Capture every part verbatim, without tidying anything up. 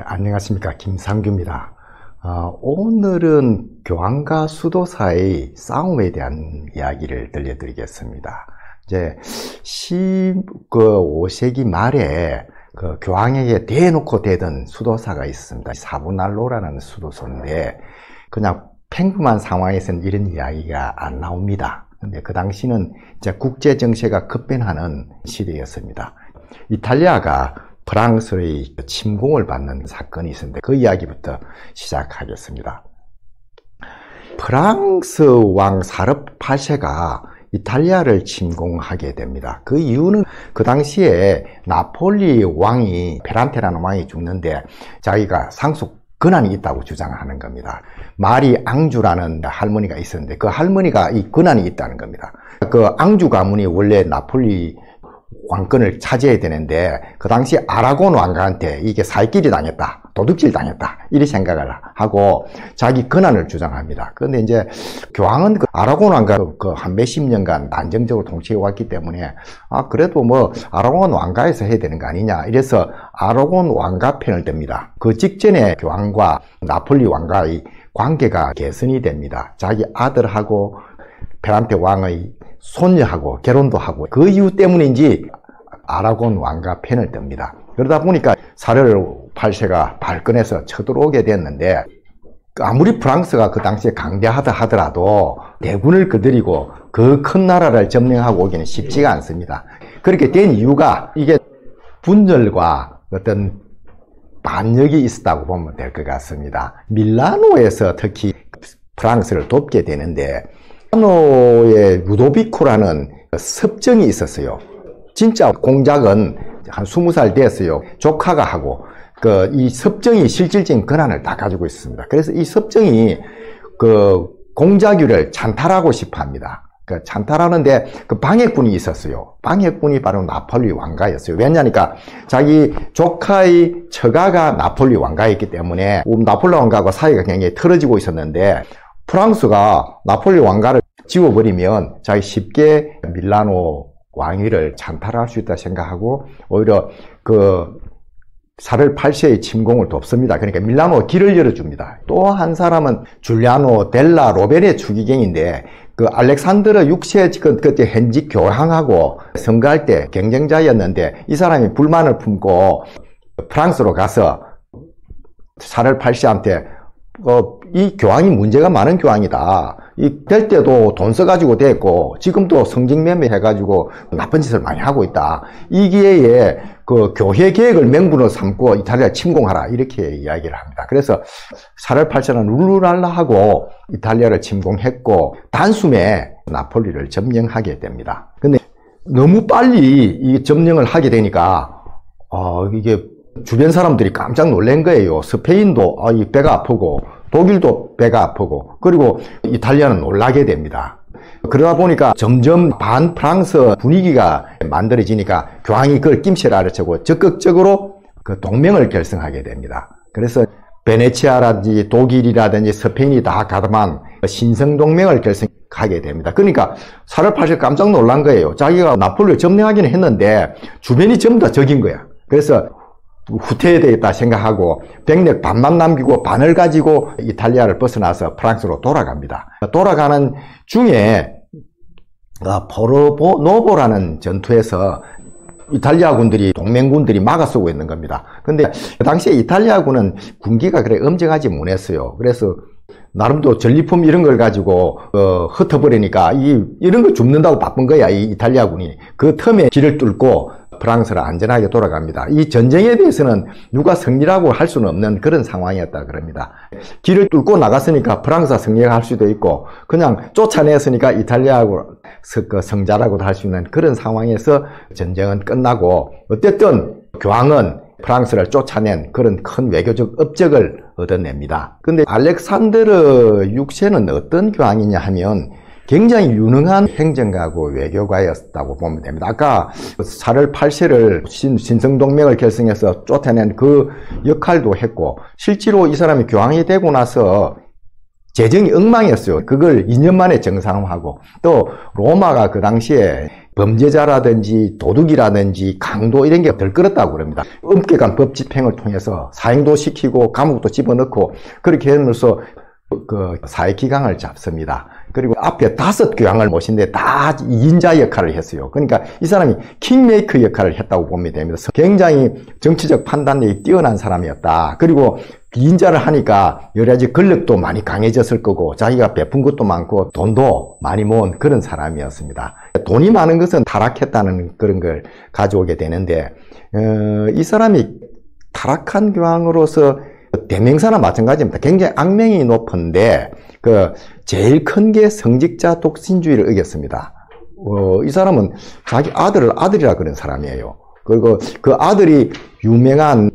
안녕하십니까, 김상규입니다. 어, 오늘은 교황과 수도사의 싸움에 대한 이야기를 들려드리겠습니다. 이제 십오 세기 말에 그 교황에게 대놓고 대던 수도사가 있습니다. 사브날로라는 수도사인데 그냥 평범한 상황에서는 이런 이야기가 안 나옵니다. 근데 그 당시는 이제 국제 정세가 급변하는 시대였습니다. 이탈리아가 프랑스의 침공을 받는 사건이 있었는데 그 이야기부터 시작하겠습니다. 프랑스 왕 사르 팔 세가 이탈리아를 침공하게 됩니다. 그 이유는 그 당시에 나폴리 왕이 페란테라는 왕이 죽는데 자기가 상속 권한이 있다고 주장하는 겁니다. 마리 앙주라는 할머니가 있었는데 그 할머니가 이 권한이 있다는 겁니다. 그 앙주 가문이 원래 나폴리 왕권을 차지해야 되는데 그 당시 아라곤 왕가한테 이게 살길이 당했다, 도둑질 당했다 이렇게 생각을 하고 자기 권한을 주장합니다. 그런데 이제 교황은 그 아라곤 왕가 그 한 몇십 년간 안정적으로 통치해 왔기 때문에 아 그래도 뭐 아라곤 왕가에서 해야 되는 거 아니냐 이래서 아라곤 왕가 편을 듭니다. 그 직전에 교황과 나폴리 왕가의 관계가 개선이 됩니다. 자기 아들하고 페란테 왕의 손녀하고 결혼도 하고 그 이유 때문인지 아라곤 왕가 편을 듭니다. 그러다 보니까 사르 팔 세가 발끈해서 쳐들어오게 됐는데 아무리 프랑스가 그 당시에 강대하다 하더라도 대군을 거느리고 그 큰 나라를 점령하고 오기는 쉽지가 않습니다. 그렇게 된 이유가 이게 분열과 어떤 반역이 있었다고 보면 될 것 같습니다. 밀라노에서 특히 프랑스를 돕게 되는데 밀라노의 루도비코라는 섭정이 있었어요. 진짜 공작은 한 스무 살 됐어요. 조카가 하고 그 이 섭정이 실질적인 권한을 다 가지고 있습니다. 그래서 이 섭정이 그 공작유를 찬탈하고 싶어 합니다. 그 찬탈하는데 그 방해꾼이 있었어요. 방해꾼이 바로 나폴리 왕가였어요. 왜냐니까 자기 조카의 처가가 나폴리 왕가였기 때문에 나폴리 왕가하고 사이가 굉장히 틀어지고 있었는데 프랑스가 나폴리 왕가를 지워버리면 자기 쉽게 밀라노 왕위를 찬탈할 수 있다 생각하고 오히려 그 사르 팔 세의 침공을 돕습니다. 그러니까 밀라노 길을 열어줍니다. 또 한 사람은 줄리아노 델라 로베르의 추기경인데 그 알렉산드르 육 세 그때 현직 교황하고 선거할 때 경쟁자였는데 이 사람이 불만을 품고 프랑스로 가서 사르 팔 세한테 어, 이 교황이 문제가 많은 교황이다. 이 될 때도 돈 써가지고 됐고 지금도 성직매매 해가지고 나쁜 짓을 많이 하고 있다. 이 기회에 그 교회 계획을 명분으로 삼고 이탈리아 침공하라 이렇게 이야기를 합니다. 그래서 사르 팔 세는 룰루랄라 하고 이탈리아를 침공했고 단숨에 나폴리를 점령하게 됩니다. 근데 너무 빨리 이 점령을 하게 되니까 어, 이게 주변 사람들이 깜짝 놀란 거예요. 스페인도 아, 이 배가 아프고 독일도 배가 아프고 그리고 이탈리아는 놀라게 됩니다. 그러다 보니까 점점 반 프랑스 분위기가 만들어지니까 교황이 그걸 김새를 알아채고 적극적으로 그 동맹을 결성하게 됩니다. 그래서 베네치아라든지 독일이라든지 스페인이 다 가담한 신성동맹을 결성하게 됩니다. 그러니까 사르 팔 세 깜짝 놀란 거예요. 자기가 나폴리를 점령하기는 했는데 주변이 전부 다 적인 거야. 그래서 후퇴해야 되겠다 생각하고 병력 반만 남기고 반을 가지고 이탈리아를 벗어나서 프랑스로 돌아갑니다. 돌아가는 중에 포르보 노보라는 전투에서 이탈리아 군들이 동맹군들이 막아서고 있는 겁니다. 근데 그 당시에 이탈리아군은 군기가 그래 엄정하지 못했어요. 그래서 나름도 전리품 이런 걸 가지고 어, 흩어버리니까 이, 이런 거 줍는다고 바쁜 거야 이 이탈리아군이. 그 틈에 길을 뚫고 프랑스를 안전하게 돌아갑니다. 이 전쟁에 대해서는 누가 승리라고 할 수는 없는 그런 상황이었다 그럽니다. 길을 뚫고 나갔으니까 프랑스가 승리할 수도 있고 그냥 쫓아냈으니까 이탈리아하고 성자라고도 할 수 있는 그런 상황에서 전쟁은 끝나고 어쨌든 교황은 프랑스를 쫓아낸 그런 큰 외교적 업적을 얻어냅니다. 근데 알렉산드르 육 세는 어떤 교황이냐 하면 굉장히 유능한 행정가고 외교가였다고 보면 됩니다. 아까 사르 팔 세를 신, 신성동맹을 결성해서 쫓아낸 그 역할도 했고 실제로 이 사람이 교황이 되고 나서 재정이 엉망이었어요. 그걸 이 년 만에 정상화하고 또 로마가 그 당시에 범죄자라든지 도둑이라든지 강도 이런 게 들끓었다고 그럽니다. 엄격한 법 집행을 통해서 사형도 시키고 감옥도 집어넣고 그렇게 하면서 그 사회기강을 잡습니다. 그리고 앞에 다섯 교황을 모신데 다 이인자 역할을 했어요. 그러니까 이 사람이 킹메이커 역할을 했다고 보면 됩니다. 굉장히 정치적 판단력이 뛰어난 사람이었다. 그리고 이인자를 하니까 여러 가지 권력도 많이 강해졌을 거고 자기가 베푼 것도 많고 돈도 많이 모은 그런 사람이었습니다. 돈이 많은 것은 타락했다는 그런 걸 가져오게 되는데 어, 이 사람이 타락한 교황으로서 대명사나 마찬가지입니다. 굉장히 악명이 높은데 그 제일 큰 게 성직자 독신주의를 어겼습니다. 어, 이 사람은 자기 아들을 아들이라 그런 사람이에요. 그리고 그 아들이 유명한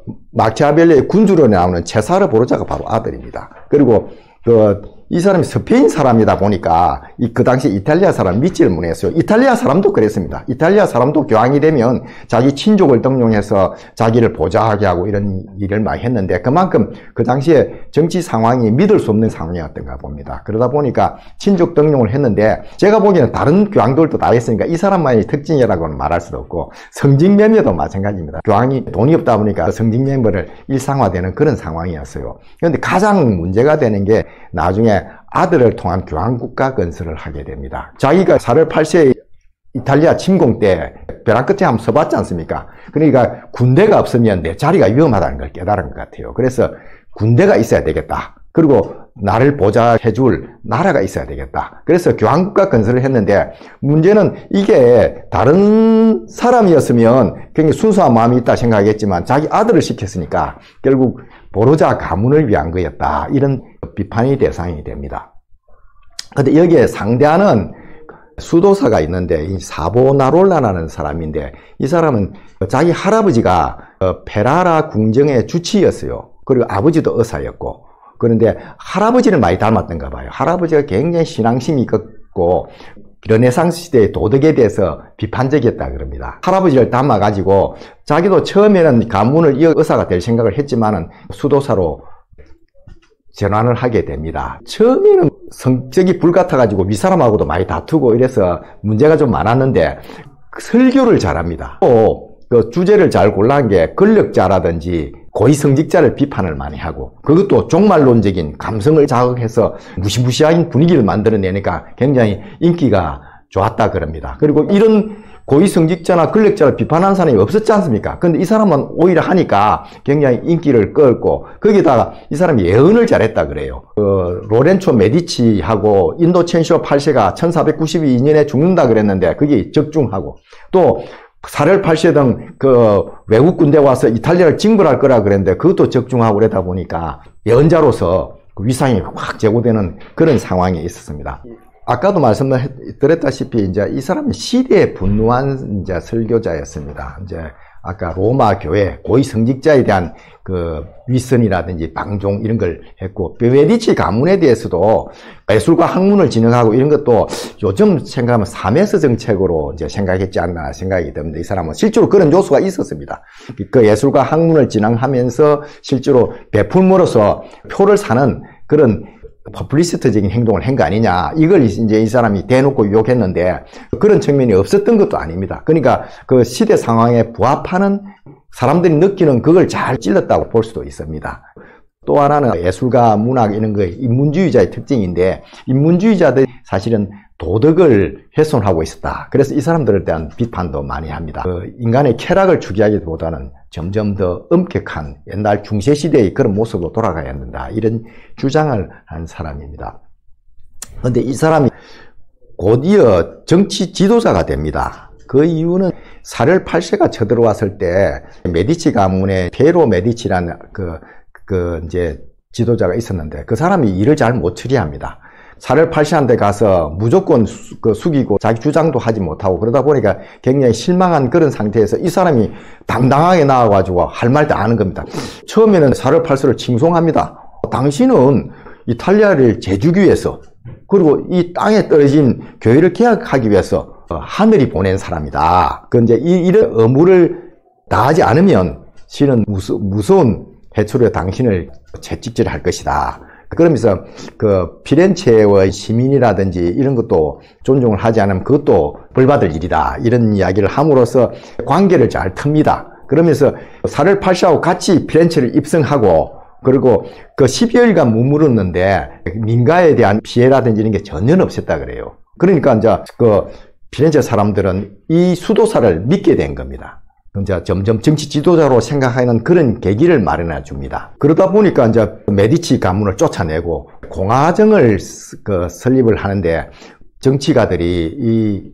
마키아벨리의 군주로 나오는 체사르 보르자가 바로 아들입니다. 그리고 그 이 사람이 스페인 사람이다 보니까 이 그 당시 이탈리아 사람 믿지를 못했어요. 이탈리아 사람도 그랬습니다. 이탈리아 사람도 교황이 되면 자기 친족을 등용해서 자기를 보좌하게 하고 이런 일을 많이 했는데 그만큼 그 당시에 정치 상황이 믿을 수 없는 상황이었던가 봅니다. 그러다 보니까 친족 등용을 했는데 제가 보기에는 다른 교황들도 다 했으니까 이 사람만의 특징이라고는 말할 수도 없고 성직매매도 마찬가지입니다. 교황이 돈이 없다 보니까 성직매매를 일상화되는 그런 상황이었어요. 그런데 가장 문제가 되는 게 나중에 아들을 통한 교황국가 건설을 하게 됩니다. 자기가 사월 팔 세에 이탈리아 침공 때 벼랑 끝에 한번 서봤지 않습니까? 그러니까 군대가 없으면 내 자리가 위험하다는 걸 깨달은 것 같아요. 그래서 군대가 있어야 되겠다. 그리고 나를 보좌해줄 나라가 있어야 되겠다. 그래서 교황국가 건설을 했는데 문제는 이게 다른 사람이었으면 굉장히 순수한 마음이 있다 생각했지만 자기 아들을 시켰으니까 결국 보르자 가문을 위한 거였다. 이런 비판의 대상이 됩니다. 근데 여기에 상대하는 수도사가 있는데 이 사보나롤라라는 사람인데 이 사람은 자기 할아버지가 페라라 궁정의 주치였어요. 그리고 아버지도 의사였고 그런데 할아버지를 많이 닮았던가 봐요. 할아버지가 굉장히 신앙심이 있고 르네상스 시대의 도덕에 대해서 비판적이었다 그럽니다. 할아버지를 닮아가지고 자기도 처음에는 가문을 이어 의사가 될 생각을 했지만은 수도사로 전환을 하게 됩니다. 처음에는 성격이 불같아가지고 윗사람하고도 많이 다투고 이래서 문제가 좀 많았는데 설교를 잘합니다. 또 그 주제를 잘 골라한 게 권력자라든지 고위성직자를 비판을 많이 하고 그것도 종말론적인 감성을 자극해서 무시무시한 분위기를 만들어내니까 굉장히 인기가 좋았다 그럽니다. 그리고 이런 고위성직자나 권력자를 비판하는 사람이 없었지 않습니까? 근데 이 사람은 오히려 하니까 굉장히 인기를 끌고 거기다가 이 사람이 예언을 잘했다 그래요. 그 로렌초 메디치하고 인도첸시오 팔 세가 천사백구십이 년에 죽는다 그랬는데 그게 적중하고 또 사월 팔 세 등 그 외국 군대 와서 이탈리아를 징벌할 거라 그랬는데 그것도 적중하고 그러다 보니까 예언자로서 위상이 확 제고되는 그런 상황이 있었습니다. 아까도 말씀드렸다시피 이제 이 사람은 시대에 분노한 이제 설교자였습니다. 이제 아까 로마 교회 고위 성직자에 대한 그 위선이라든지 방종 이런 걸 했고 메디치 가문에 대해서도 예술과 학문을 진흥하고 이런 것도 요즘 생각하면 사메스 정책으로 이제 생각했지 않나 생각이 듭니다. 이 사람은 실제로 그런 요소가 있었습니다. 그 예술과 학문을 진흥하면서 실제로 베풀므로써 표를 사는 그런 포퓰리스트적인 행동을 한 거 아니냐. 이걸 이제 이 사람이 대놓고 욕했는데 그런 측면이 없었던 것도 아닙니다. 그러니까 그 시대 상황에 부합하는 사람들이 느끼는 그걸 잘 찔렀다고 볼 수도 있습니다. 또 하나는 예술가, 문학 이런 거 인문주의자의 특징인데 인문주의자들이 사실은 도덕을 훼손하고 있었다. 그래서 이 사람들에 대한 비판도 많이 합니다. 그 인간의 쾌락을 추구하기보다는 점점 더 엄격한 옛날 중세시대의 그런 모습으로 돌아가야 한다. 이런 주장을 한 사람입니다. 그런데 이 사람이 곧이어 정치 지도자가 됩니다. 그 이유는 사월 팔 세가 쳐들어왔을 때 메디치 가문의 피에로 메디치라는 그, 그 이제 지도자가 있었는데 그 사람이 일을 잘 못 처리합니다. 사월 팔 세한테 가서 무조건 수, 그 숙이고 자기 주장도 하지 못하고 그러다 보니까 굉장히 실망한 그런 상태에서 이 사람이 당당하게 나와가지고 할 말도 안 하는 겁니다. 처음에는 사월 팔 세를 칭송합니다. 당신은 이탈리아를 재주기 위해서 그리고 이 땅에 떨어진 교회를 개혁하기 위해서 하늘이 보낸 사람이다. 그 이제 이, 이런 의무를 다하지 않으면 실은 무서, 무서운 해초로 당신을 채찍질할 것이다. 그러면서 그 피렌체의 시민이라든지 이런 것도 존중을 하지 않으면 그것도 벌받을 일이다. 이런 이야기를 함으로써 관계를 잘 틉니다. 그러면서 사를 팔시하고 같이 피렌체를 입성하고 그리고 그 십여일간 머물렀는데 민가에 대한 피해라든지 이런 게 전혀 없었다 그래요. 그러니까 이제 그 피렌체 사람들은 이 수도사를 믿게 된 겁니다. 이제 점점 정치 지도자로 생각하는 그런 계기를 마련해 줍니다. 그러다 보니까 이제 메디치 가문을 쫓아내고 공화정을 그 설립을 하는데 정치가들이 이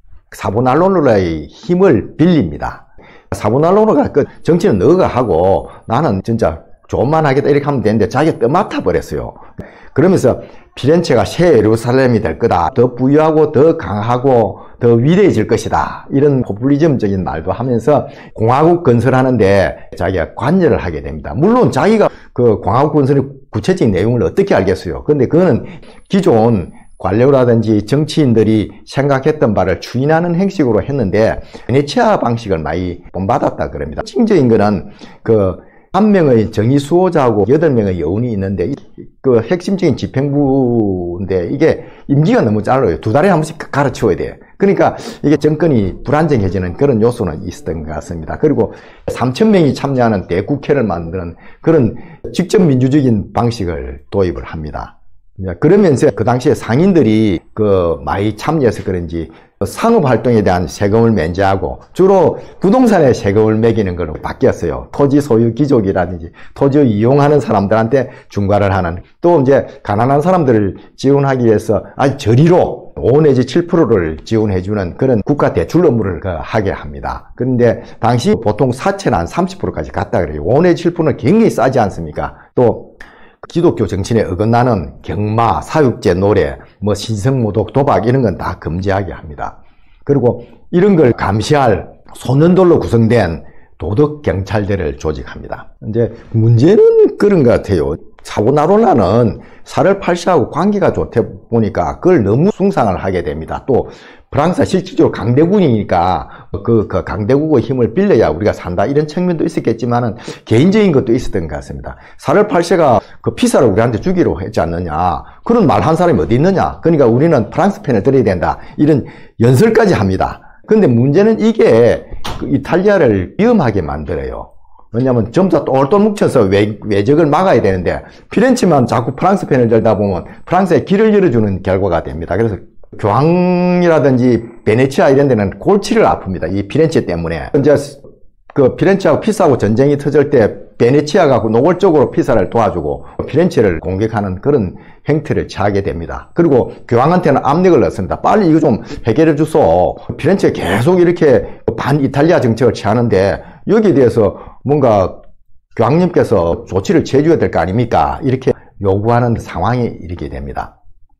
사보날로라의 힘을 빌립니다. 사보날로라가 그 정치는 너가 하고 나는 진짜 좋은만 하겠다 이렇게 하면 되는데 자기가 떠맡아 버렸어요. 그러면서 피렌체가 새 예루살렘이 될 거다. 더 부유하고 더 강하고 더 위대해질 것이다. 이런 포퓰리즘적인 말도 하면서 공화국 건설하는데 자기가 관여를 하게 됩니다. 물론 자기가 그 공화국 건설의 구체적인 내용을 어떻게 알겠어요. 그런데 그거는 기존 관료라든지 정치인들이 생각했던 바를 추인하는 형식으로 했는데 베네치아 방식을 많이 본받았다 그럽니다. 핵심적인 거는 그 한 명의 정의 수호자하고 여덟 명의 여운이 있는데 그 핵심적인 집행부인데 이게 임기가 너무 짧아요. 두 달에 한 번씩 갈아치워야 돼요. 그러니까 이게 정권이 불안정해지는 그런 요소는 있었던 것 같습니다. 그리고 삼천 명이 참여하는 대국회를 만드는 그런 직접 민주적인 방식을 도입을 합니다. 그러면서 그 당시에 상인들이 그 많이 참여해서 그런지 상업활동에 대한 세금을 면제하고 주로 부동산에 세금을 매기는 걸로 바뀌었어요. 토지 소유 귀족이라든지 토지를 이용하는 사람들한테 중과를 하는, 또 이제 가난한 사람들을 지원하기 위해서 아주 저리로 오 내지 칠 퍼센트를 지원해주는 그런 국가 대출 업무를 하게 합니다. 그런데 당시 보통 사채는 한 삼십 퍼센트까지 갔다 그래요. 오 내지 칠 퍼센트는 굉장히 싸지 않습니까? 또 기독교 정신에 어긋나는 경마, 사육제, 노래, 뭐 신성모독, 도박 이런 건 다 금지하게 합니다. 그리고 이런 걸 감시할 소년들로 구성된 도덕경찰대를 조직합니다. 이제 문제는 그런 것 같아요. 사보나로라는 살을 팔시하고 관계가 좋다 보니까 그걸 너무 숭상을 하게 됩니다. 또 프랑스가 실질적으로 강대국이니까 그, 그 강대국의 힘을 빌려야 우리가 산다 이런 측면도 있었겠지만은 개인적인 것도 있었던 것 같습니다. 살을 팔시가 그 피사를 우리한테 주기로 했지 않느냐, 그런 말 한 사람이 어디 있느냐, 그러니까 우리는 프랑스 편을 들어야 된다 이런 연설까지 합니다. 근데 문제는 이게 그 이탈리아를 위험하게 만들어요. 왜냐하면 전부 다 똘똘 뭉쳐서 외, 외적을 막아야 되는데 피렌체만 자꾸 프랑스 편을 들다 보면 프랑스에 길을 열어주는 결과가 됩니다. 그래서 교황이라든지 베네치아 이런 데는 골치를 아픕니다. 이 피렌체 때문에. 이제 그 피렌체하고 피사하고 전쟁이 터질 때 베네치아가 노골적으로 피사를 도와주고 피렌체를 공격하는 그런 행태를 취하게 됩니다. 그리고 교황한테는 압력을 넣습니다. 빨리 이거 좀 해결해 주소. 피렌체가 계속 이렇게 반 이탈리아 정책을 취하는데 여기에 대해서 뭔가 교황님께서 조치를 취해줘야 될 거 아닙니까? 이렇게 요구하는 상황에 이르게 됩니다.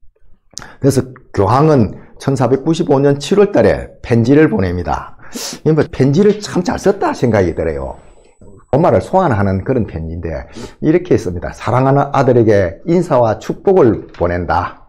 그래서 교황은 천사백구십오 년 칠월 달에 편지를 보냅니다. 편지를 참 잘 썼다 생각이 들어요. 엄마를 소환하는 그런 편지인데 이렇게 했습니다. 사랑하는 아들에게 인사와 축복을 보낸다.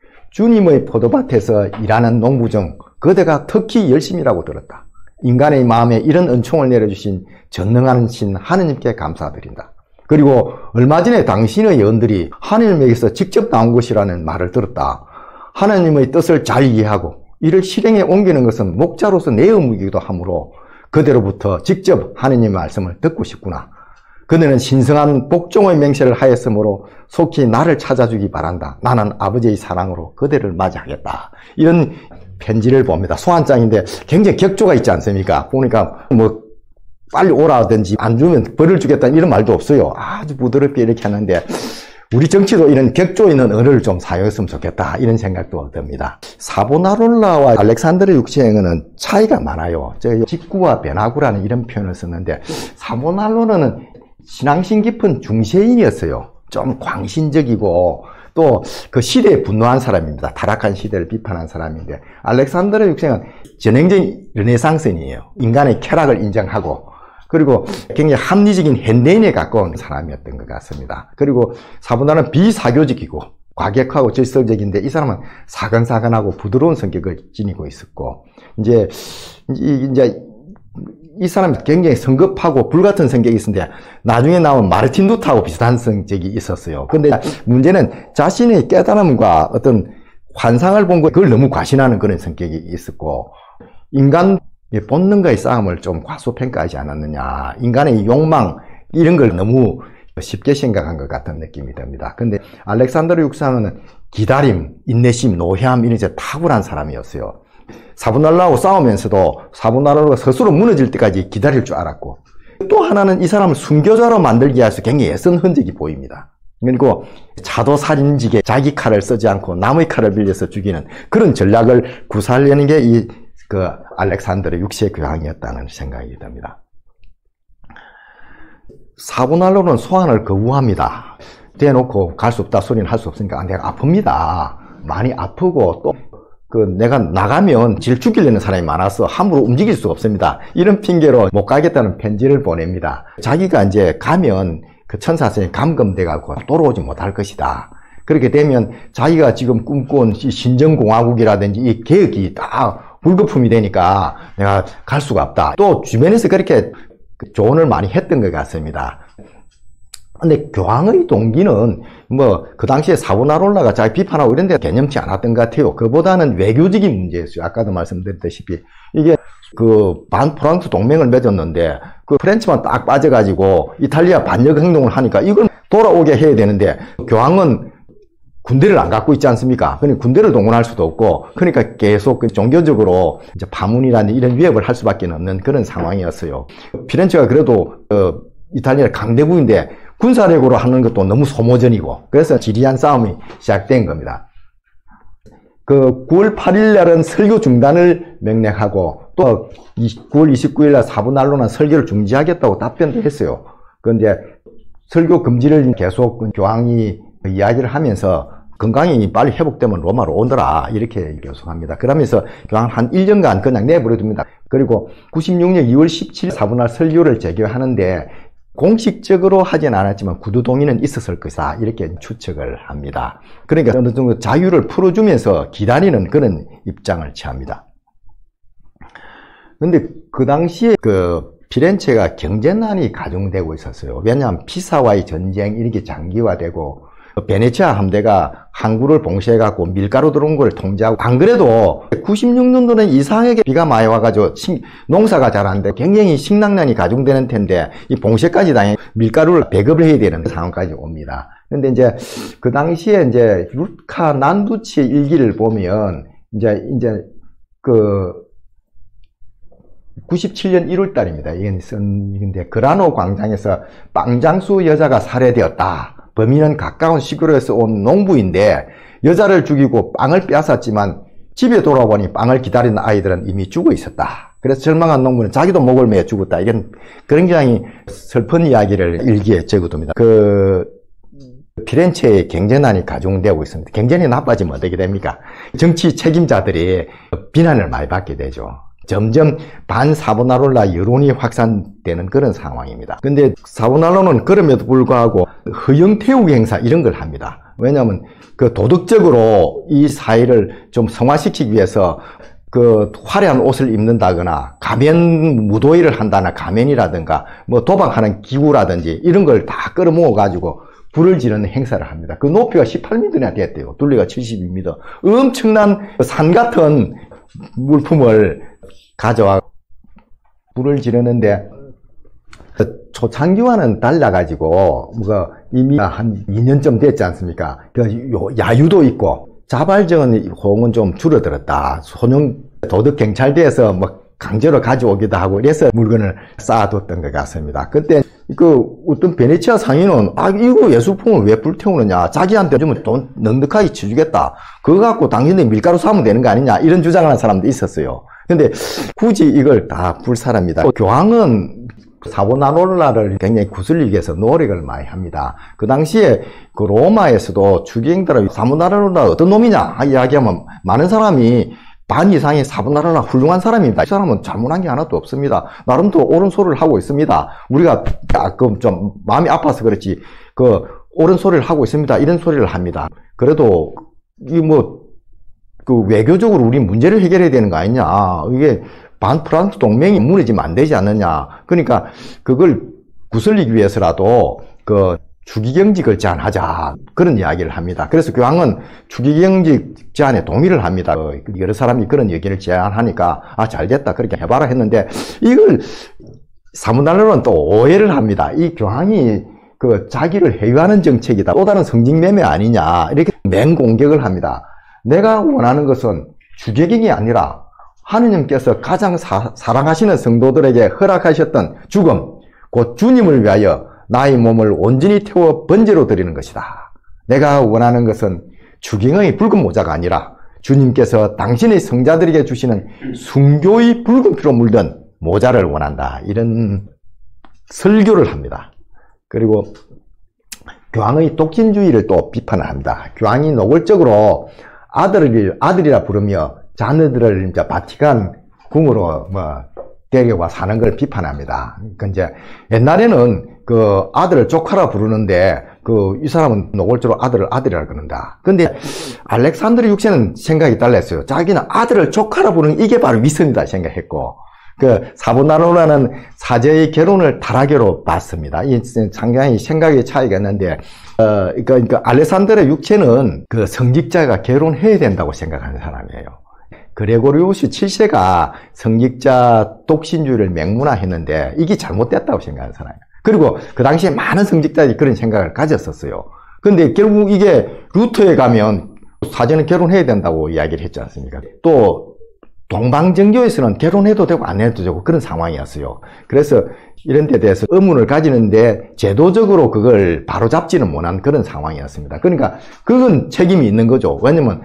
주님의 포도밭에서 일하는 농부 중 그대가 특히 열심이라고 들었다. 인간의 마음에 이런 은총을 내려주신 전능하신 하느님께 감사드린다. 그리고 얼마 전에 당신의 예언들이 하느님에게서 직접 나온 것이라는 말을 들었다. 하나님의 뜻을 잘 이해하고 이를 실행에 옮기는 것은 목자로서 내 의무이기도 하므로 그대로부터 직접 하느님의 말씀을 듣고 싶구나. 그대는 신성한 복종의 맹세를 하였으므로 속히 나를 찾아주기 바란다. 나는 아버지의 사랑으로 그대를 맞이하겠다. 이런 편지를 봅니다. 소환장인데 굉장히 격조가 있지 않습니까? 보니까 뭐 빨리 오라든지 안 주면 벌을 주겠다는 이런 말도 없어요. 아주 부드럽게 이렇게 하는데 우리 정치도 이런 격조 있는 언어를 좀 사용했으면 좋겠다 이런 생각도 듭니다. 사보나롤라와 알렉산드르 육 세는 차이가 많아요. 제가 직구와 변화구라는 이런 표현을 썼는데 사보나롤라는 신앙심 깊은 중세인이었어요. 좀 광신적이고 또 그 시대에 분노한 사람입니다. 타락한 시대를 비판한 사람인데 알렉산드르 육 세는 전형적인 르네상스인이에요. 인간의 쾌락을 인정하고 그리고 굉장히 합리적인 현대인에 가까운 사람이었던 것 같습니다. 그리고 사보나는 비사교적이고 과격하고 질서적인데 이 사람은 사근사근하고 부드러운 성격을 지니고 있었고 이제 이제 이 사람이 굉장히 성급하고 불같은 성격이 있었는데 나중에 나온 마르틴 루터하고 비슷한 성격이 있었어요. 근데 문제는 자신의 깨달음과 어떤 환상을 본 거 그걸 너무 과신하는 그런 성격이 있었고 인간 본능과의 싸움을 좀 과소평가하지 않았느냐. 인간의 욕망 이런 걸 너무 쉽게 생각한 것 같은 느낌이 듭니다. 근데 알렉산드로 육사는 기다림, 인내심, 노회함 이런 게 탁월한 사람이었어요. 사분할라하고 싸우면서도 사분할라가 스스로 무너질 때까지 기다릴 줄 알았고 또 하나는 이 사람을 순교자로 만들기 위해서 굉장히 애쓴 흔적이 보입니다. 그리고 차도살인직에 자기 칼을 쓰지 않고 남의 칼을 빌려서 죽이는 그런 전략을 구사하려는 게 이 그 알렉산드르 육 세의 교황이었다는 생각이 듭니다. 사분할로는 소환을 거부합니다. 대놓고 갈 수 없다 소리는 할 수 없으니까 내가 아픕니다. 많이 아프고 또 그 내가 나가면 질 죽이려는 사람이 많아서 함부로 움직일 수가 없습니다. 이런 핑계로 못 가겠다는 편지를 보냅니다. 자기가 이제 가면 그 천사성이 감금돼가지고 돌아오지 못할 것이다. 그렇게 되면 자기가 지금 꿈꿔온 신정공화국이라든지 이 개혁이 다 불거품이 되니까 내가 갈 수가 없다. 또 주변에서 그렇게 조언을 많이 했던 것 같습니다. 근데 교황의 동기는 뭐 그 당시에 사보나롤라가 자기 비판하고 이런 데 개념치 않았던 것 같아요. 그보다는 외교적인 문제였어요. 아까도 말씀드렸다시피 이게 그 반프랑스 동맹을 맺었는데 그 프렌치만 딱 빠져가지고 이탈리아 반역 행동을 하니까 이걸 돌아오게 해야 되는데 교황은 군대를 안 갖고 있지 않습니까? 그러니까 군대를 동원할 수도 없고 그러니까 계속 종교적으로 이제 파문이라는 이런 위협을 할 수밖에 없는 그런 상황이었어요. 피렌체가 그래도 어, 이탈리아 강대국인데 군사력으로 하는 것도 너무 소모전이고 그래서 지리한 싸움이 시작된 겁니다. 그 구월 팔일 날은 설교 중단을 명령하고 또 구월 이십구일 날 사분할로는 설교를 중지하겠다고 답변도 했어요. 그런데 설교 금지를 계속 교황이 이야기를 하면서 건강이 빨리 회복되면 로마로 오더라 이렇게 계속합니다. 그러면서 교황 한 일 년간 그냥 내버려둡니다. 그리고 구십육 년 이월 십칠일 사분할 설교를 재개하는데 공식적으로 하진 않았지만 구두 동의는 있었을 것이다 이렇게 추측을 합니다. 그러니까 어느 정도 자유를 풀어주면서 기다리는 그런 입장을 취합니다. 그런데 그 당시에 그 피렌체가 경제난이 가중되고 있었어요. 왜냐하면 피사와의 전쟁 이런 게 장기화되고 베네치아 함대가 항구를 봉쇄해갖고 밀가루 들어온 걸 통제하고 안 그래도 구십육 년도는 이상하게 비가 많이 와가지고 농사가 잘 안 돼 굉장히 식량난이 가중되는 텐데 이 봉쇄까지 당해 밀가루를 배급을 해야 되는 상황까지 옵니다. 근데 이제 그 당시에 이제 루카 난두치의 일기를 보면 이제 이제 그 구십칠 년 일월 달입니다. 이건 쓴데 그라노 광장에서 빵장수 여자가 살해되었다. 범인은 가까운 시골에서 온 농부인데 여자를 죽이고 빵을 빼앗았지만 집에 돌아오니 빵을 기다리는 아이들은 이미 죽어 있었다. 그래서 절망한 농부는 자기도 목을 매어 죽었다. 이건 굉장히 슬픈 이야기를 일기에 적어둡니다. 그 피렌체의 경제난이 가중되고 있습니다. 경제난이 나빠지면 어떻게 됩니까? 정치 책임자들이 비난을 많이 받게 되죠. 점점 반사보나롤라 여론이 확산되는 그런 상황입니다. 근데 사보나롤라는 그럼에도 불구하고 허영태우기 행사 이런 걸 합니다. 왜냐하면 그 도덕적으로 이 사회를 좀 성화시키기 위해서 그 화려한 옷을 입는다거나 가면 무도회를 한다나 가면이라든가 뭐 도박하는 기구라든지 이런 걸 다 끌어모아 가지고 불을 지르는 행사를 합니다. 그 높이가 십팔 미터나 됐대요. 둘레가 칠십이 미터. 엄청난 산 같은 물품을 가져와 불을 지르는데 그 초창기와는 달라가지고 뭐가 이미 한 이 년쯤 됐지 않습니까? 그 야유도 있고 자발적인 호응은 좀 줄어들었다. 소년 도덕 경찰대에서 뭐 강제로 가져오기도 하고 이래서 물건을 쌓아뒀던 것 같습니다. 그때 그 어떤 베네치아 상인은 아 이거 예술품을 왜 불태우느냐, 자기한테 주면 돈 넉넉하게 쳐주겠다, 그거 갖고 당신이 밀가루 사면 되는 거 아니냐 이런 주장을 하는 사람도 있었어요. 근데 굳이 이걸 다 불 사람이다. 교황은 사보나롤라를 굉장히 구슬리기 위해서 노력을 많이 합니다. 그 당시에 그 로마에서도 추기행들은 사보나롤라 어떤 놈이냐 이야기하면 많은 사람이 반 이상의 사보나롤라 훌륭한 사람입니다. 이 사람은 잘못한 게 하나도 없습니다. 나름대로 옳은 소리를 하고 있습니다. 우리가 가끔 좀 마음이 아파서 그렇지 그 옳은 소리를 하고 있습니다. 이런 소리를 합니다. 그래도 이 뭐 그 외교적으로 우리 문제를 해결해야 되는 거 아니냐. 이게 반프랑스 동맹이 무너지면 안 되지 않느냐. 그러니까 그걸 구슬리기 위해서라도 그 추기경직을 제안하자. 그런 이야기를 합니다. 그래서 교황은 추기경직 제안에 동의를 합니다. 여러 사람이 그런 얘기를 제안하니까 아, 잘됐다. 그렇게 해봐라 했는데 이걸 사분할로는 또 오해를 합니다. 이 교황이 그 자기를 해유하는 정책이다. 또 다른 성직매매 아니냐. 이렇게 맹공격을 합니다. 내가 원하는 것은 추기경이 아니라 하느님께서 가장 사, 사랑하시는 성도들에게 허락하셨던 죽음, 곧 주님을 위하여 나의 몸을 온전히 태워 번제로 드리는 것이다. 내가 원하는 것은 추경의 붉은 모자가 아니라 주님께서 당신의 성자들에게 주시는 순교의 붉은 피로 물든 모자를 원한다. 이런 설교를 합니다. 그리고 교황의 독신주의를 또 비판을 합니다. 교황이 노골적으로 아들을 아들이라 부르며 자녀들을 이제 바티칸 궁으로 뭐 데려와 사는 걸 비판합니다. 그러니까 이제 옛날에는 그 아들을 조카라 부르는데 그 이 사람은 노골적으로 아들을 아들이라 그런다. 근데 알렉산드르 육 세는 생각이 달랐어요. 자기는 아들을 조카라 부르는 이게 바로 위선이다 생각했고, 그 사보나로라는 사제의 결혼을 타락으로 봤습니다. 이 상당히 생각의 차이가 있는데, 어, 그러니까, 그러니까 알렉산드르 육 세는 그 성직자가 결혼해야 된다고 생각하는 사람이에요. 그레고리우스 칠 세가 성직자 독신주의를 맹문화했는데 이게 잘못됐다고 생각하는 사람이에요. 그리고 그 당시에 많은 성직자들이 그런 생각을 가졌었어요. 근데 결국 이게 루터에 가면 사전에 결혼해야 된다고 이야기를 했지 않습니까? 또 동방정교에서는 결혼해도 되고 안 해도 되고 그런 상황이었어요. 그래서 이런 데 대해서 의문을 가지는데 제도적으로 그걸 바로잡지는 못한 그런 상황이었습니다. 그러니까 그건 책임이 있는 거죠. 왜냐면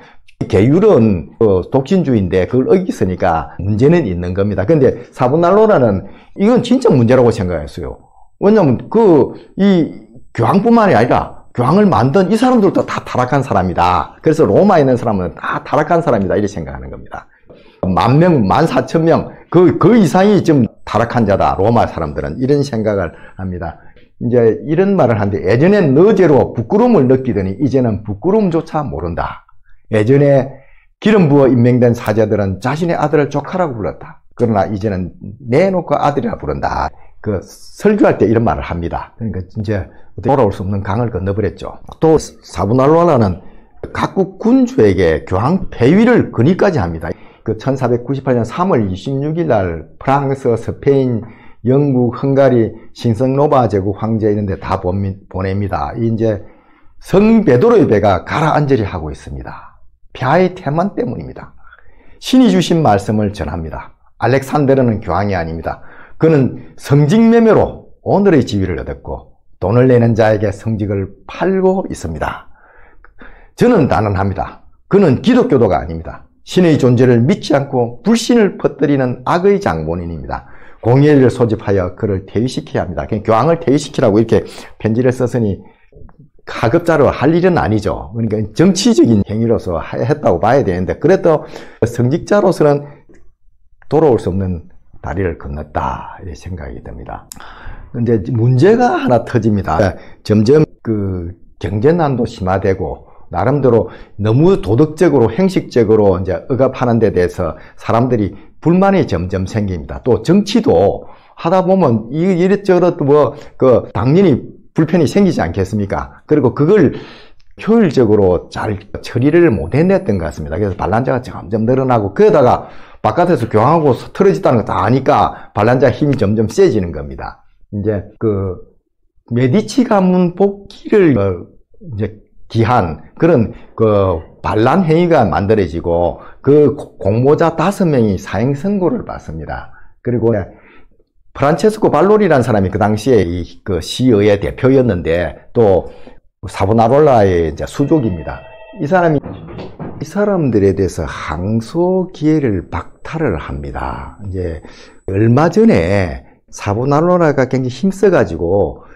계율은 독신주의인데 그걸 어겼으니까 문제는 있는 겁니다. 근데 사보날로라는 이건 진짜 문제라고 생각했어요. 왜냐면 그 이 교황뿐만이 아니라 교황을 만든 이 사람들도 다 타락한 사람이다. 그래서 로마에 있는 사람은 다 타락한 사람이다. 이렇게 생각하는 겁니다. 만 명, 만 사천 명, 그, 그 이상이 좀 타락한 자다. 로마 사람들은 이런 생각을 합니다. 이제 이런 말을 하는데 예전엔 너제로 부끄러움을 느끼더니 이제는 부끄러움조차 모른다. 예전에 기름 부어 임명된 사제들은 자신의 아들을 조카라고 불렀다. 그러나 이제는 내놓고 아들이라 부른다. 그 설교할 때 이런 말을 합니다. 그러니까 이제 돌아올 수 없는 강을 건너버렸죠. 또 사부날로라는 각국 군주에게 교황 폐위를 건의까지 합니다. 그 천사백구십팔 년 삼월 이십육일 날 프랑스, 스페인, 영국, 헝가리, 신성노바 제국 황제 있는데 다 보냅니다. 이제 성 베드로의 배가 가라앉으리 하고 있습니다. 폐하의 태만 때문입니다. 신이 주신 말씀을 전합니다. 알렉산드르는 교황이 아닙니다. 그는 성직매매로 오늘의 지위를 얻었고 돈을 내는 자에게 성직을 팔고 있습니다. 저는 단언합니다. 그는 기독교도가 아닙니다. 신의 존재를 믿지 않고 불신을 퍼뜨리는 악의 장본인입니다. 공의를 소집하여 그를 퇴위시켜야 합니다. 그냥 교황을 퇴위시키라고 이렇게 편지를 썼으니 가급자로 할 일은 아니죠. 그러니까 정치적인 행위로서 했다고 봐야 되는데 그래도 성직자로서는 돌아올 수 없는 다리를 건넜다 이렇게 생각이 듭니다. 근데 문제가 하나 터집니다. 점점 그 경제난도 심화되고 나름대로 너무 도덕적으로 행식적으로 이제 억압하는 데 대해서 사람들이 불만이 점점 생깁니다. 또 정치도 하다 보면 이 이것저것 뭐 그 당연히 불편이 생기지 않겠습니까? 그리고 그걸 효율적으로 잘 처리를 못 해냈던 것 같습니다. 그래서 반란자가 점점 늘어나고 그러다가 바깥에서 교황하고 틀어졌다는 거 다 아니까 반란자 힘이 점점 세지는 겁니다. 이제 그 메디치 가문 복귀를 어 이제 기한 그런 그 반란 행위가 만들어지고 그 공모자 다섯 명이 사형 선고를 받습니다. 그리고 프란체스코 발로리라는 사람이 그 당시에 이 그 시의회 대표였는데 또 사보나롤라의 이제 수족입니다. 이 사람이 이 사람들에 대해서 항소 기회를 박탈을 합니다. 이제 얼마 전에 사보나롤라가 굉장히 힘써가지고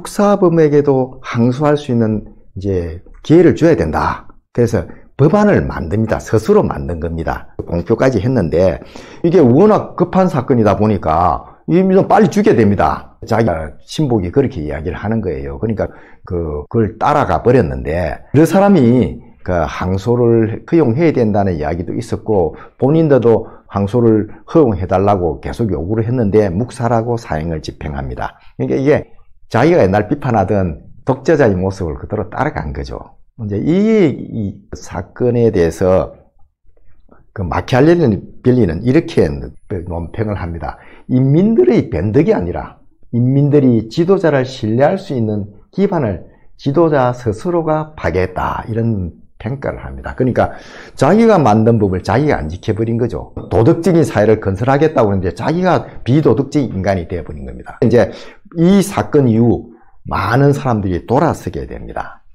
국사범에게도 항소할 수 있는 이제 기회를 줘야 된다. 그래서 법안을 만듭니다. 스스로 만든 겁니다. 공표까지 했는데 이게 워낙 급한 사건이다 보니까 이미 빨리 죽여야 됩니다. 자기가 신복이 그렇게 이야기를 하는 거예요. 그러니까 그 그걸 따라가 버렸는데 그 사람이 그 항소를 허용해야 된다는 이야기도 있었고 본인들도 항소를 허용해달라고 계속 요구를 했는데 묵살하고 사형을 집행합니다. 그러니까 이게 자기가 옛날 비판하던 독재자의 모습을 그대로 따라간 거죠. 이제 이, 이 사건에 대해서 그 마키아벨리는 이렇게 논평을 합니다. 인민들의 변덕이 아니라 인민들이 지도자를 신뢰할 수 있는 기반을 지도자 스스로가 파괴했다, 이런 평가를 합니다. 그러니까 자기가 만든 법을 자기가 안 지켜버린 거죠. 도덕적인 사회를 건설하겠다고 하는데 자기가 비도덕적인 인간이 되어버린 겁니다. 이제 이 사건 이후 많은 사람들이 돌아서게 됩니다.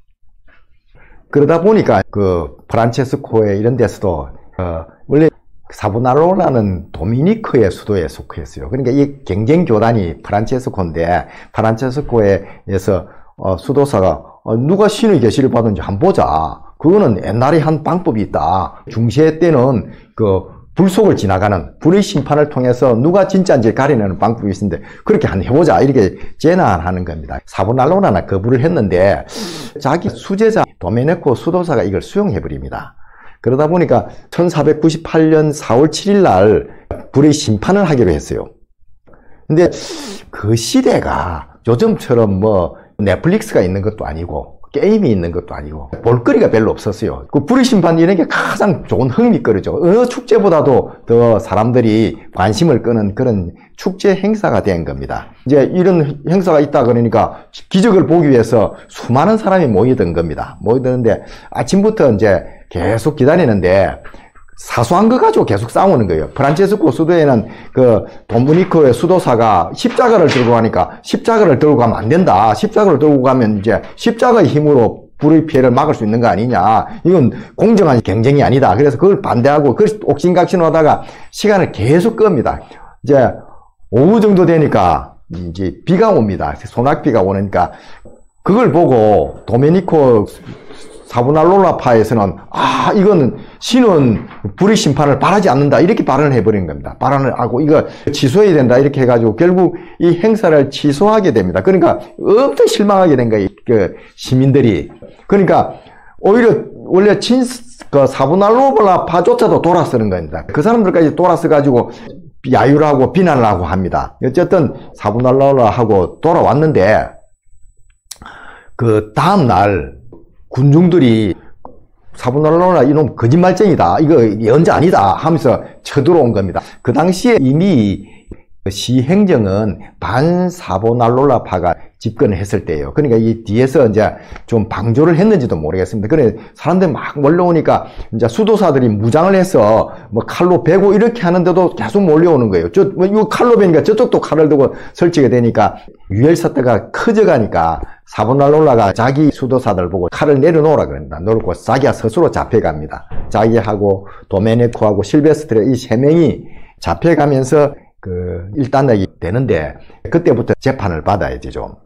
그러다 보니까 그 프란체스코에 이런 데서도 어 원래 사보나로라는 도미니크의 수도에 속했어요. 그러니까 이 경쟁 교단이 프란체스코인데, 프란체스코에서 어 수도사가 어 누가 신의 계시를 받은지 한번 보자. 그거는 옛날에 한 방법이 있다. 중세 때는 그 불속을 지나가는 불의 심판을 통해서 누가 진짜인지 가려내는 방법이 있는데 그렇게 한번 해보자, 이렇게 제안하는 겁니다. 사보나로라나 거부를 했는데 자기 수제자 도메네코 수도사가 이걸 수용해버립니다. 그러다 보니까 천사백구십팔 년 사월 칠일 날 불의 심판을 하기로 했어요. 근데 그 시대가 요즘처럼 뭐 넷플릭스가 있는 것도 아니고 게임이 있는 것도 아니고 볼거리가 별로 없었어요. 그 불의 심판 이런 게 가장 좋은 흥미거리죠. 어느 축제보다도 더 사람들이 관심을 끄는 그런 축제 행사가 된 겁니다. 이제 이런 행사가 있다 그러니까 기적을 보기 위해서 수많은 사람이 모이던 겁니다. 모이던데 아침부터 이제 계속 기다리는데 사소한 거 가지고 계속 싸우는 거예요. 프란체스코 수도에는 그 도미니크의 수도사가 십자가를 들고 가니까 십자가를 들고 가면 안 된다. 십자가를 들고 가면 이제 십자가의 힘으로 불의 피해를 막을 수 있는 거 아니냐. 이건 공정한 경쟁이 아니다. 그래서 그걸 반대하고 그걸 옥신각신하다가 시간을 계속 끕니다. 이제 오후 정도 되니까 이제 비가 옵니다. 소낙비가 오니까 그걸 보고 도메니코 사보나로라파에서는 아 이거는 신은 불의 심판을 바라지 않는다, 이렇게 발언을 해버린 겁니다. 발언을 하고 이거 취소해야 된다, 이렇게 해가지고 결국 이 행사를 취소하게 됩니다. 그러니까 엄청 실망하게 된 거예요, 그 시민들이. 그러니까 오히려 원래 친 그 사보나로라파조차도 돌아서는 겁니다. 그 사람들까지 돌아서가지고 야유를 하고 비난을 하고 합니다. 어쨌든 사보나로라하고 돌아왔는데 그 다음 날 군중들이 사보나로라 이놈 거짓말쟁이다, 이거 연자 아니다 하면서 쳐들어온 겁니다. 그 당시에 이미 시행정은 반사보나로라파가 집권을 했을 때예요. 그러니까 이 뒤에서 이제 좀 방조를 했는지도 모르겠습니다. 그래 사람들이 막 몰려오니까 이제 수도사들이 무장을 해서 뭐 칼로 베고 이렇게 하는데도 계속 몰려오는 거예요. 저 뭐 이거 칼로 베니까 저쪽도 칼을 들고 설치게 되니까 유혈 사태가 커져가니까 사보나로라가 자기 수도사들 보고 칼을 내려놓으라 그럽니다. 놓고 자기가 스스로 잡혀갑니다. 자기하고 도메네코하고 실베스트레 이 세 명이 잡혀가면서 그 일단락이 되는데 그때부터 재판을 받아야 되죠.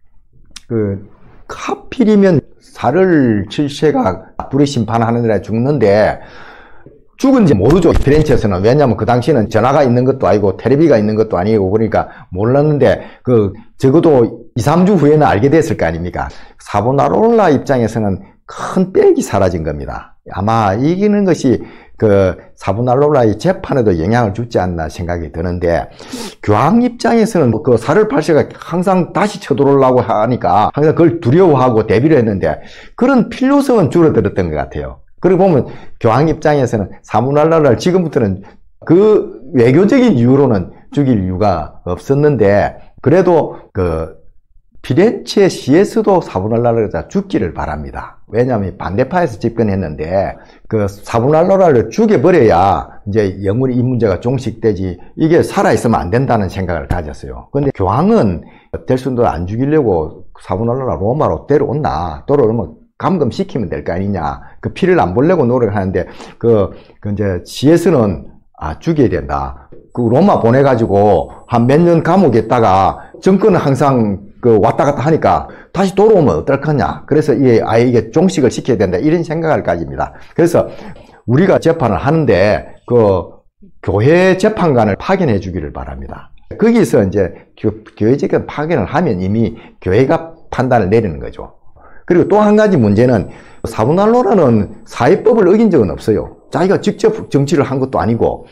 그 하필이면 살을 칠세가 불의 심판하는 데라 죽는데 죽은지 모르죠, 피렌체에서는. 왜냐하면 그 당시에는 전화가 있는 것도 아니고 텔레비가 있는 것도 아니고 그러니까 몰랐는데 그 적어도 이, 삼 주 후에는 알게 됐을 거 아닙니까? 사보나로라 입장에서는 큰 빽이 사라진 겁니다. 아마 이기는 것이 그 사보나로라의 재판에도 영향을 주지 않나 생각이 드는데, 교황 입장에서는 그 살을 팔세가 항상 다시 쳐들어오려고 하니까 항상 그걸 두려워하고 대비를 했는데 그런 필요성은 줄어들었던 것 같아요. 그리고 보면 교황 입장에서는 사보나로라를 지금부터는 그 외교적인 이유로는 죽일 이유가 없었는데 그래도 그 피렌체 시에서도 사보나로라가 죽기를 바랍니다. 왜냐하면 반대파에서 집권했는데 그 사보나로라를 죽여버려야 이제 영원히 이 문제가 종식되지, 이게 살아있으면 안 된다는 생각을 가졌어요. 근데 교황은 델순도 안 죽이려고 사보나로라 로마로 데려온다, 데려오면 감금시키면 될 거 아니냐, 그 피를 안 보려고 노력하는데 그, 그 이제 시에서는 아 죽여야 된다, 그 로마 보내가지고 한 몇 년 감옥에 있다가 정권은 항상 그 왔다 갔다 하니까 다시 돌아오면 어떨 거냐, 그래서 이게 아예 이게 종식을 시켜야 된다, 이런 생각을 가집니다. 그래서 우리가 재판을 하는데 그 교회 재판관을 파견해 주기를 바랍니다. 거기서 이제 교회적 파견을 하면 이미 교회가 판단을 내리는 거죠. 그리고 또 한 가지 문제는 사보나로라는 사회법을 어긴 적은 없어요. 자기가 직접 정치를 한 것도 아니고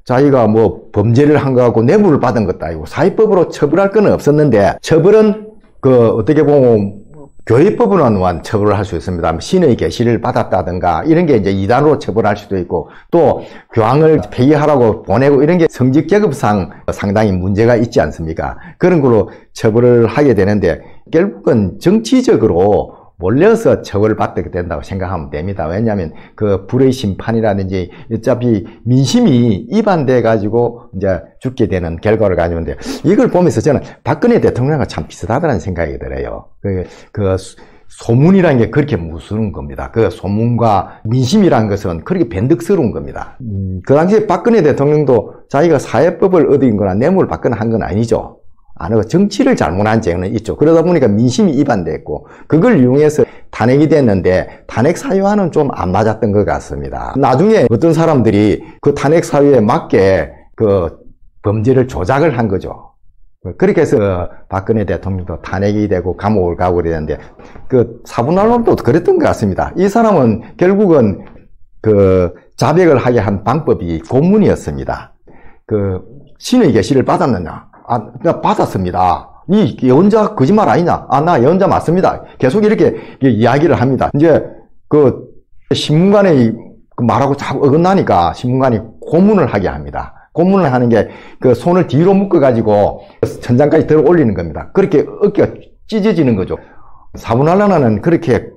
자기가 뭐 범죄를 한 거 갖고 뇌물을 받은 것도 아니고 사회법으로 처벌할 건 없었는데 처벌은 그 어떻게 보면 교회법으로는 처벌을 할 수 있습니다. 신의 계시를 받았다든가 이런 게 이제 이단으로 처벌할 수도 있고 또 교황을 폐위하라고 보내고 이런 게 성직 계급상 상당히 문제가 있지 않습니까? 그런 걸로 처벌을 하게 되는데 결국은 정치적으로 몰려서 처벌을 받게 된다고 생각하면 됩니다. 왜냐하면 그 불의 심판이라든지 어차피 민심이 이반돼 가지고 이제 죽게 되는 결과를 가지는데 이걸 보면서 저는 박근혜 대통령과 참 비슷하다는 생각이 들어요. 그, 그 소문이라는 게 그렇게 무서운 겁니다. 그 소문과 민심이라는 것은 그렇게 변덕스러운 겁니다. 음, 그 당시에 박근혜 대통령도 자기가 사회법을 얻은 거나 뇌물을 받거나 한 건 아니죠. 안 하고 정치를 잘못한 죄는 있죠. 그러다 보니까 민심이 이반됐고 그걸 이용해서 탄핵이 됐는데 탄핵 사유와는 좀 안 맞았던 것 같습니다. 나중에 어떤 사람들이 그 탄핵 사유에 맞게 그 범죄를 조작을 한 거죠. 그렇게 해서 박근혜 대통령도 탄핵이 되고 감옥을 가고 그랬는데 그 사분할론도 그랬던 것 같습니다. 이 사람은 결국은 그 자백을 하게 한 방법이 고문이었습니다. 그 신의 계시를 받았느냐? 아, 나 받았습니다. 이 예언자 거짓말 아니냐? 아, 나 예언자 맞습니다. 계속 이렇게 이야기를 합니다. 이제 그 신문관이 말하고 자꾸 어긋나니까 신문관이 고문을 하게 합니다. 고문을 하는 게 그 손을 뒤로 묶어가지고 천장까지 들어 올리는 겁니다. 그렇게 어깨가 찢어지는 거죠. 사분할라나는 그렇게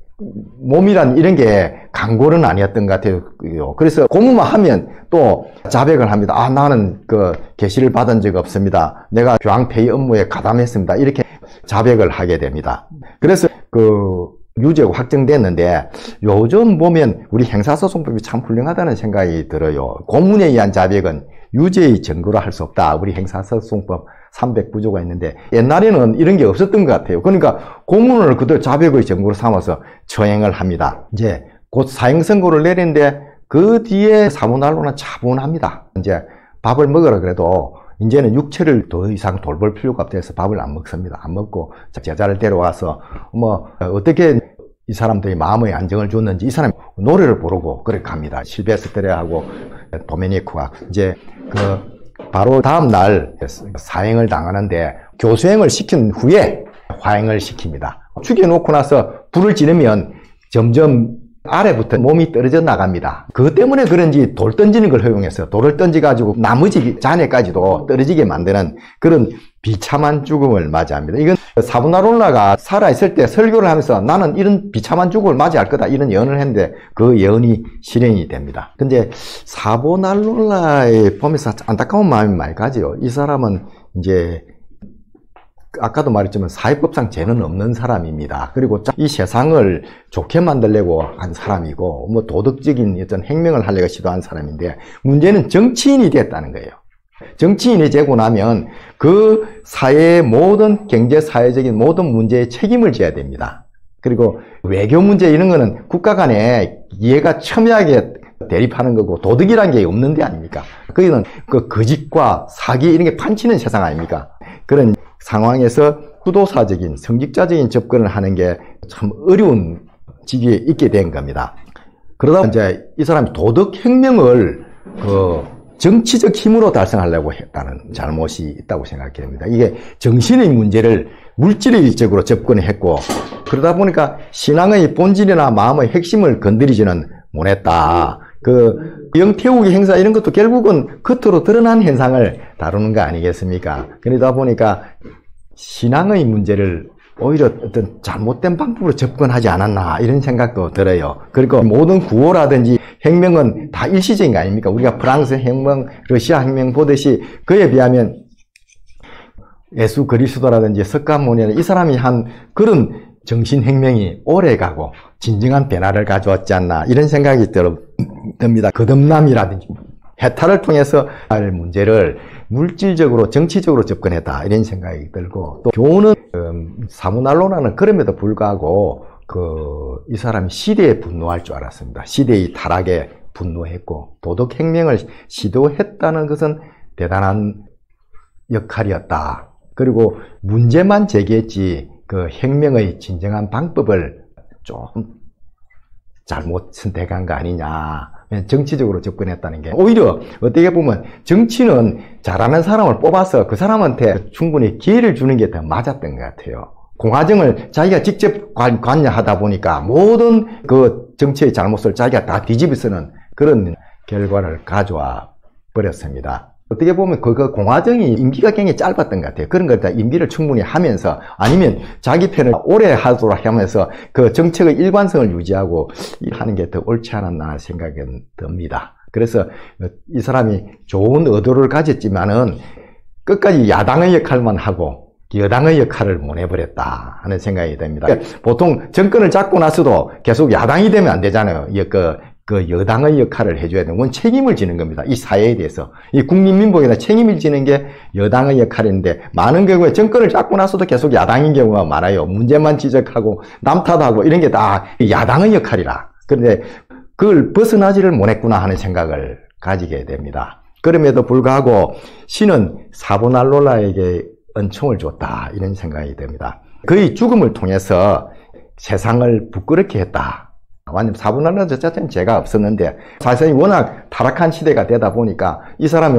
몸이란 이런 게 강골은 아니었던 것 같아요. 그래서 고문만 하면 또 자백을 합니다. 아, 나는 그 계시를 받은 적 없습니다. 내가 교황 폐위 업무에 가담했습니다. 이렇게 자백을 하게 됩니다. 그래서 그 유죄가 확정됐는데 요즘 보면 우리 형사소송법이 참 훌륭하다는 생각이 들어요. 고문에 의한 자백은 유죄의 증거로 할 수 없다. 우리 형사소송법 삼백구 조가 있는데 옛날에는 이런 게 없었던 것 같아요. 그러니까 고문을 그대로 자백의 증거로 삼아서 처행을 합니다. 이제 곧 사형 선고를 내리는데 그 뒤에 사분할로는 차분합니다. 이제 밥을 먹으라 그래도 이제는 육체를 더 이상 돌볼 필요가 없다 해서 밥을 안 먹습니다. 안 먹고 제자를 데려와서 뭐 어떻게 이 사람들이 마음의 안정을 줬는지 이 사람이 노래를 부르고 그렇게 갑니다. 실베스테레하고 도메니코가 이제 그 바로 다음 날 사형을 당하는데 교수행을 시킨 후에 화형을 시킵니다. 죽여놓고 나서 불을 지르면 점점 아래부터 몸이 떨어져 나갑니다. 그것 때문에 그런지 돌 던지는 걸 허용해서 돌을 던져가지고 나머지 잔해까지도 떨어지게 만드는 그런 비참한 죽음을 맞이합니다. 이건 사브나롤라가 살아있을 때 설교를 하면서 나는 이런 비참한 죽음을 맞이할 거다 이런 예언을 했는데 그 예언이 실행이 됩니다. 근데 사브나롤라에 보면서 안타까운 마음이 많이 가지요. 이 사람은 이제 아까도 말했지만 사회법상 죄는 없는 사람입니다. 그리고 이 세상을 좋게 만들려고 한 사람이고 뭐 도덕적인 어떤 행명을 하려고 시도한 사람인데 문제는 정치인이 됐다는 거예요. 정치인이 되고 나면 그 사회의 모든 경제 사회적인 모든 문제에 책임을 져야 됩니다. 그리고 외교 문제 이런 거는 국가 간에 이해가 첨예하게 대립하는 거고 도덕이란 게 없는 데 아닙니까? 거기는 그 거짓과 사기 이런 게 판치는 세상 아닙니까? 그런 상황에서 구도사적인 성직자적인 접근을 하는 게 참 어려운 지기에 있게 된 겁니다. 그러다 이제 이 사람이 도덕혁명을 그 정치적 힘으로 달성하려고 했다는 잘못이 있다고 생각해 됩니다. 이게 정신의 문제를 물질적으로 접근했고 그러다 보니까 신앙의 본질이나 마음의 핵심을 건드리지는 못했다. 그 영태우기 행사 이런 것도 결국은 겉으로 드러난 현상을 다루는 거 아니겠습니까? 그러다 보니까 신앙의 문제를 오히려 어떤 잘못된 방법으로 접근하지 않았나 이런 생각도 들어요. 그리고 모든 구호라든지 혁명은 다 일시적인 거 아닙니까? 우리가 프랑스 혁명, 러시아 혁명 보듯이 그에 비하면 예수 그리스도라든지 석가모니나 이 사람이 한 그런 정신혁명이 오래가고 진정한 변화를 가져왔지 않나 이런 생각이 듭니다. 거듭남이라든지 해탈을 통해서 할 문제를 물질적으로 정치적으로 접근했다 이런 생각이 들고 또 교훈은 사무날로나는 그럼에도 불구하고 그 이 사람이 시대에 분노할 줄 알았습니다. 시대의 타락에 분노했고 도덕혁명을 시도했다는 것은 대단한 역할이었다. 그리고 문제만 제기했지 그 혁명의 진정한 방법을 조금 잘못 선택한 거 아니냐. 정치적으로 접근했다는 게 오히려 어떻게 보면 정치는 잘하는 사람을 뽑아서 그 사람한테 충분히 기회를 주는 게 더 맞았던 것 같아요. 공화정을 자기가 직접 관, 관여하다 보니까 모든 그 정치의 잘못을 자기가 다 뒤집어 쓰는 그런 결과를 가져와 버렸습니다. 어떻게 보면 그, 그 공화정이 임기가 굉장히 짧았던 것 같아요. 그런 걸 다 임기를 충분히 하면서 아니면 자기 편을 오래 하도록 하면서 그 정책의 일관성을 유지하고 하는 게 더 옳지 않았나 생각이 듭니다. 그래서 이 사람이 좋은 의도를 가졌지만은 끝까지 야당의 역할만 하고 여당의 역할을 못 해버렸다 하는 생각이 듭니다. 보통 정권을 잡고 나서도 계속 야당이 되면 안 되잖아요. 그, 그 여당의 역할을 해줘야 되는 건 책임을 지는 겁니다. 이 사회에 대해서. 이 국민민복에다 책임을 지는 게 여당의 역할인데 많은 경우에 정권을 잡고 나서도 계속 야당인 경우가 많아요. 문제만 지적하고 남탓하고 이런 게 다 야당의 역할이라. 그런데 그걸 벗어나지를 못했구나 하는 생각을 가지게 됩니다. 그럼에도 불구하고 신은 사보날롤라에게 은총을 줬다 이런 생각이 듭니다. 그의 죽음을 통해서 세상을 부끄럽게 했다. 완전 사분할라 자체는 죄가 없었는데 사실이 워낙 타락한 시대가 되다 보니까 이 사람이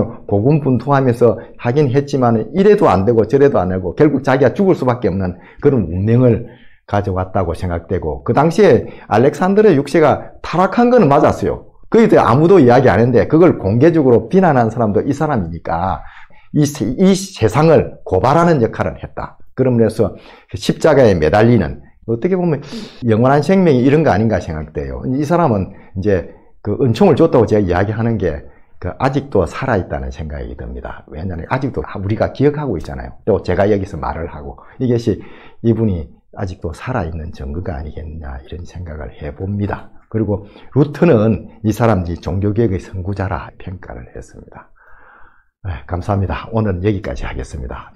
고군분투하면서 하긴 했지만 이래도 안 되고 저래도 안 되고 결국 자기가 죽을 수밖에 없는 그런 운명을 가져왔다고 생각되고 그 당시에 알렉산드르 육 세가 타락한 거는 맞았어요. 그에 대해 아무도 이야기 안 했는데 그걸 공개적으로 비난한 사람도 이 사람이니까 이, 이 세상을 고발하는 역할을 했다. 그러면서 십자가에 매달리는 어떻게 보면 영원한 생명이 이런 거 아닌가 생각돼요. 이 사람은 이제 그 은총을 줬다고 제가 이야기하는 게 그 아직도 살아있다는 생각이 듭니다. 왜냐하면 아직도 우리가 기억하고 있잖아요. 또 제가 여기서 말을 하고 이것이 이분이 아직도 살아있는 증거가 아니겠냐 이런 생각을 해봅니다. 그리고 루터는 이 사람이 종교개혁의 선구자라 평가를 했습니다. 네, 감사합니다. 오늘은 여기까지 하겠습니다.